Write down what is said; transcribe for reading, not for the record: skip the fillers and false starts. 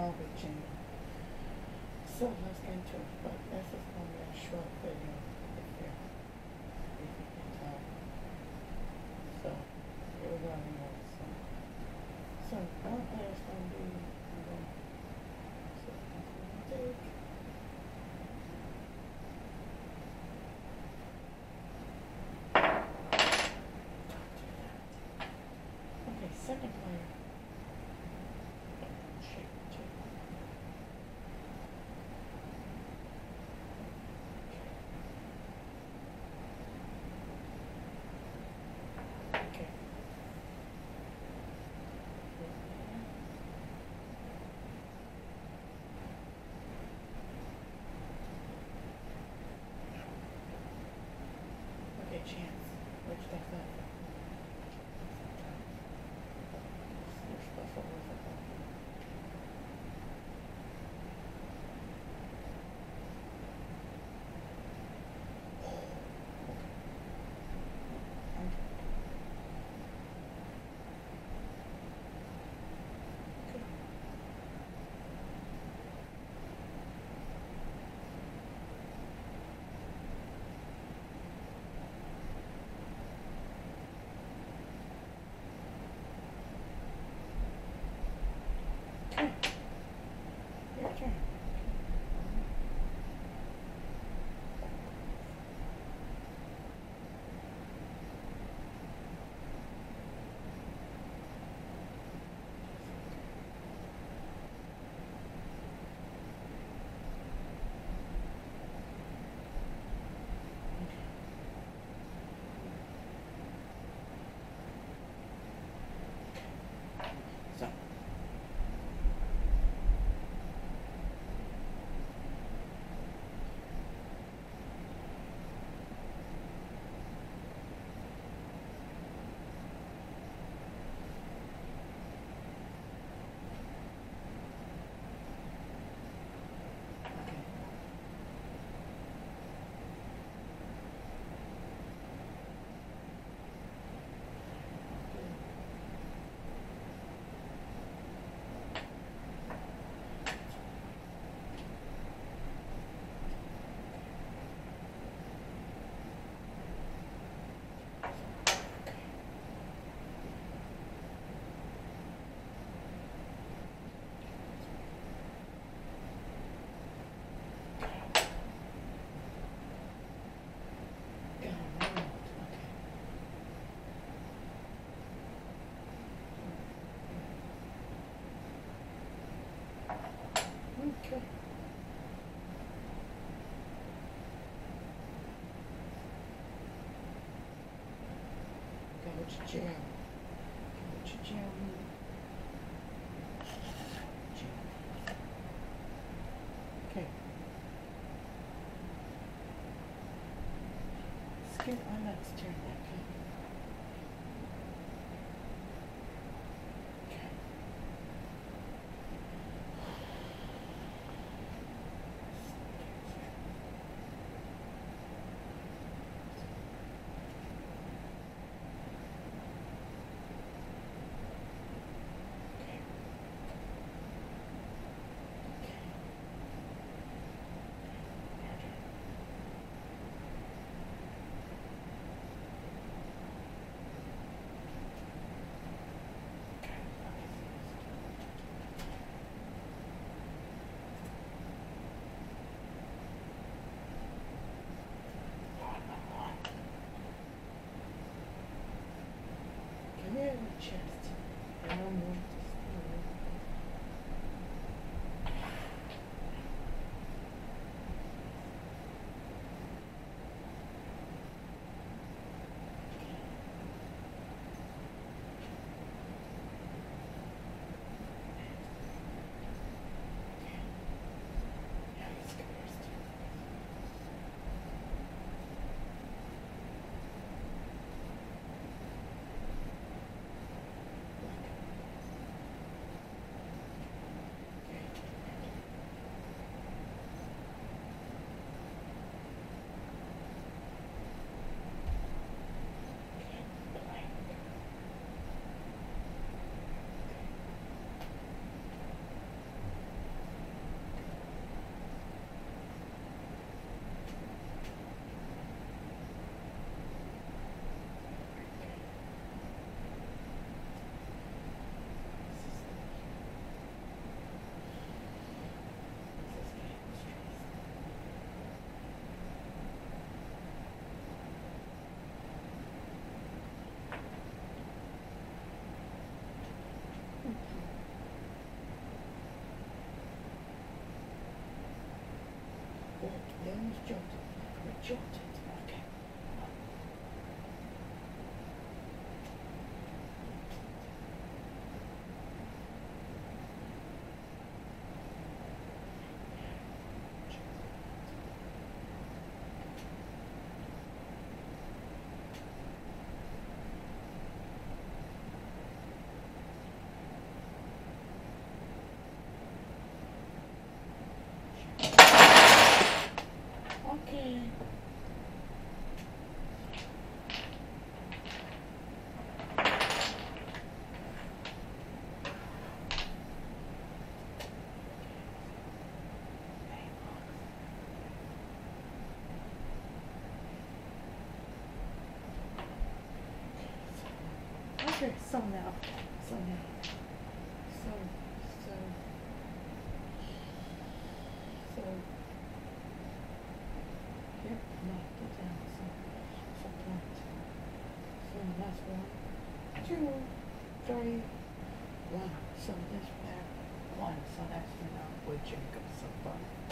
garbage in. So let's get into it. But this is going to be a short video if you can tell. So here we go anyway. So our plan is going to be so take okay, second player. Okay, chance. Which stuff that? Your stuff over there. Your turn. So okay. Go to jail. Go to jail. Okay. Skip on that turn that okay. Come here, chest. And I'm going to Okay, so now, so now, so, so, so, here, knocked it down, so point. So that's 1, 2, 3, 1. So this back 1. So that's, you know, where Jacob so far.